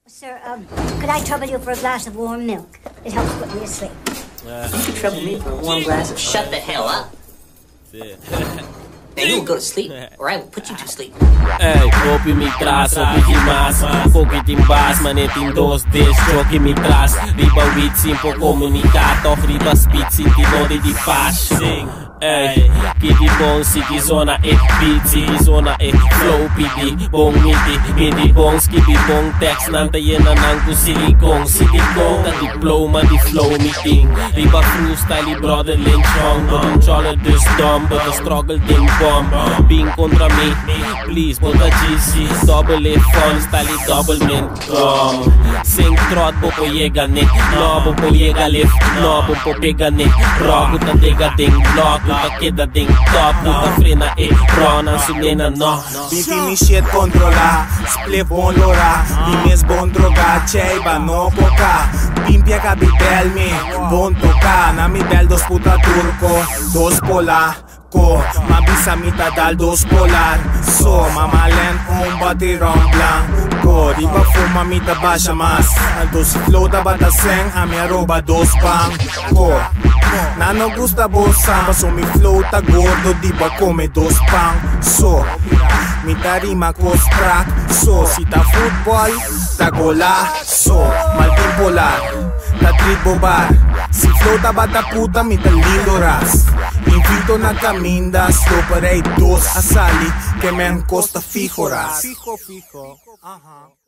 Sir, could I trouble you for a glass of warm milk? It helps put me asleep. You trouble me for a warm glass of shut the hell up. Now you will go to sleep, or I will put you to sleep. Ey, copii mi tras, opiti mas Pochi timbas, manetin dos des Giochi mi tras, riba witsi un po' comunicato Riba spizzi, ti nodi di fashion Ey, kidi bong, siki zona e beat Siki zona e flow, pidi bong midi bong, skidi bong text Nanta yena nang silikong Silikong, ka diploma, di flow meeting Riba freestyle, brother lynchong But controller this dumb, but the struggle ding bomb Being contra me, please, bota GC Double A fun, style double mint Sing trot, popo yega nick No, popo yega lift No, popo pega nick Rock, uta dega ding block Uta keda ding top Uta frena e rona, sunena no Biti mi shit controla Split bon lora Bimes bon droga Ceiba no poca Pimpia ca bibel mi Bon toca Na mi bel dos puta turco Dos pola Mabisa mita dal dos polar So mama len un batirão blanco Riba fuma mita baixa mas Dos flota bata seng A minha rouba dos banco Na não gusta boa samba So mi flota gordo Diba come dos pão So mita rima cos crack So si ta futebol Ta gola So mal bipolar Ta treat bobar Si flota bata puta mita lindo ras Invito na camindas, toparei dos asali Que me encosta fijo ras. Fijo,